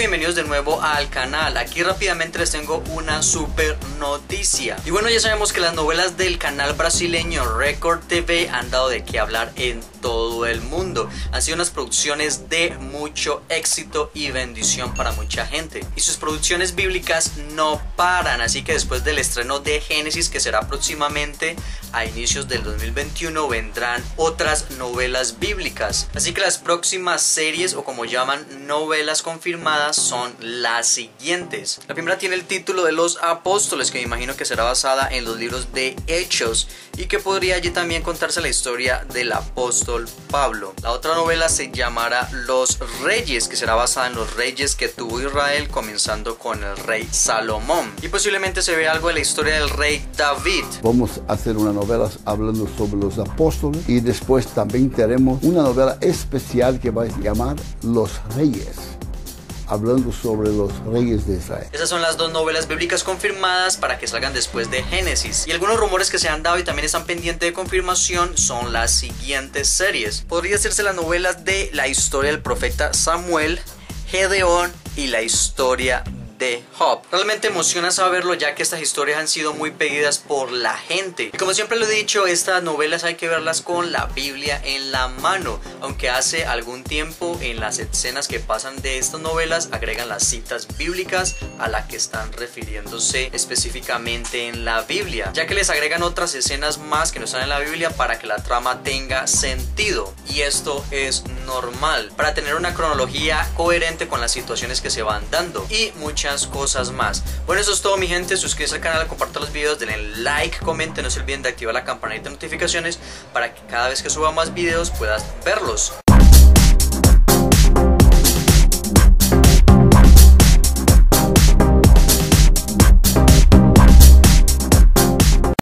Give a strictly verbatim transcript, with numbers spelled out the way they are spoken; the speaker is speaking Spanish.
bienvenidos de nuevo al canal. Aquí rápidamente les tengo una super noticia. Y bueno, ya sabemos que las novelas del canal brasileño Record T V han dado de qué hablar en todo el mundo. Han sido unas producciones de mucho éxito y bendición para mucha gente. Y sus producciones bíblicas no paran, así que después del estreno de Génesis, que será próximamente a inicios del dos mil veintiuno, vendrán otras novelas bíblicas. Así que las próximas series, o como llaman novelas confirmadas, son las siguientes. La primera tiene el título de Los Apóstoles, que me imagino que será basada en los libros de Hechos y que podría allí también contarse la historia del apóstol Pablo. La otra novela se llamará Los Reyes, que será basada en los reyes que tuvo Israel, comenzando con el rey Salomón, y posiblemente se vea algo de la historia del rey David. Vamos a hacer una novela hablando sobre los apóstoles y después también tenemos una novela especial que va a llamar Los Reyes, hablando sobre los reyes de Israel. Esas son las dos novelas bíblicas confirmadas para que salgan después de Génesis. Y algunos rumores que se han dado y también están pendientes de confirmación son las siguientes series. Podría hacerse las novelas de la historia del profeta Samuel, Gedeón y la historia de Job. Realmente emociona saberlo, ya que estas historias han sido muy pedidas por la gente. Y como siempre lo he dicho, estas novelas hay que verlas con la Biblia en la mano, aunque hace algún tiempo en las escenas que pasan de estas novelas agregan las citas bíblicas a las que están refiriéndose específicamente en la Biblia, ya que les agregan otras escenas más que no están en la Biblia para que la trama tenga sentido. Y esto es normal, para tener una cronología coherente con las situaciones que se van dando y muchas cosas más. Bueno, eso es todo, mi gente. Suscríbanse al canal, compartan los videos, denle like, comenten, no se olviden de activar la campanita de notificaciones para que cada vez que suba más videos puedas verlos.